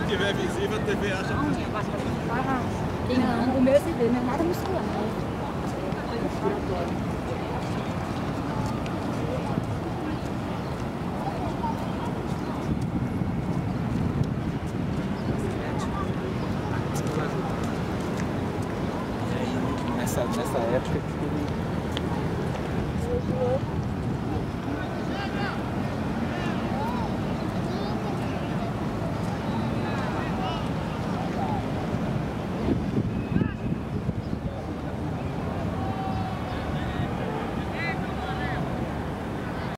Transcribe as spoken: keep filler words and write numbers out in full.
tiver visível, a T V acha que... Não, o meu se vê, não é nada muscular. Nessa, nessa época que ele...